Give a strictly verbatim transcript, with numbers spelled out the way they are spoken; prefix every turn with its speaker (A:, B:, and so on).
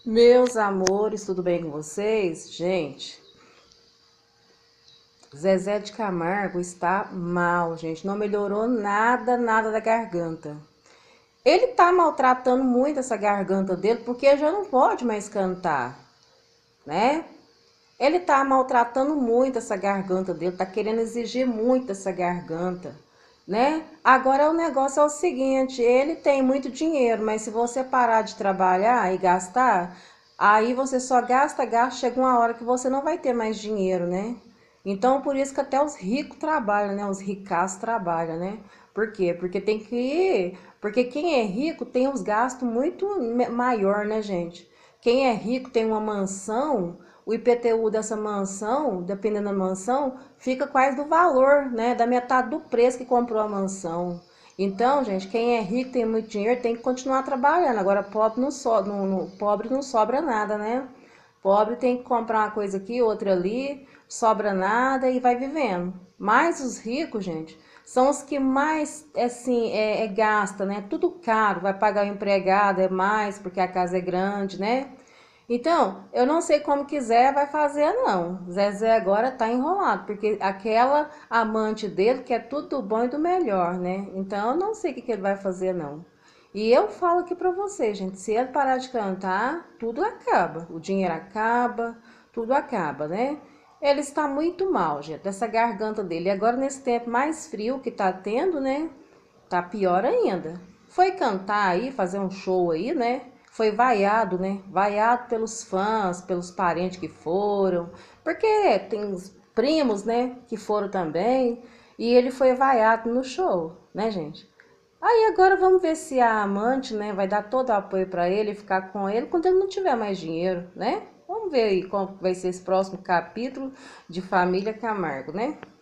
A: Meus amores, tudo bem com vocês? Gente, Zezé de Camargo está mal, gente. Não melhorou nada, nada da garganta. Ele tá maltratando muito essa garganta dele porque já não pode mais cantar, né? Ele tá maltratando muito essa garganta dele, tá querendo exigir muito essa garganta, né? Agora o negócio é o seguinte, ele tem muito dinheiro, mas se você parar de trabalhar e gastar, aí você só gasta, gasta, chega uma hora que você não vai ter mais dinheiro, né? Então por isso que até os ricos trabalham, né? Os ricaços trabalham, né? Por quê? Porque tem que, porque quem é rico tem os gastos muito maior, né, gente? Quem é rico tem uma mansão, o I P T U dessa mansão, dependendo da mansão, fica quase do valor, né? Da metade do preço que comprou a mansão. Então, gente, quem é rico, tem muito dinheiro, tem que continuar trabalhando. Agora, pobre não, so, não, não, pobre não sobra nada, né? Pobre tem que comprar uma coisa aqui, outra ali, sobra nada e vai vivendo. Mas os ricos, gente, são os que mais, assim, é, é gasta, né? Tudo caro, vai pagar o empregado, é mais, porque a casa é grande, né? Então, eu não sei como quiser vai fazer não. Zezé agora tá enrolado, porque aquela amante dele quer tudo do bom e do melhor, né? Então, eu não sei o que, que ele vai fazer não. E eu falo aqui pra você, gente, se ele parar de cantar, tudo acaba. O dinheiro acaba, tudo acaba, né? Ele está muito mal, gente, dessa garganta dele. E agora, nesse tempo mais frio que tá tendo, né? Tá pior ainda. Foi cantar aí, fazer um show aí, né? Foi vaiado, né? Vaiado pelos fãs, pelos parentes que foram, porque tem os primos, né, que foram também, e ele foi vaiado no show, né, gente? Aí agora vamos ver se a amante, né, vai dar todo o apoio para ele, ficar com ele quando ele não tiver mais dinheiro, né? Vamos ver aí como vai ser esse próximo capítulo de Família Camargo, né?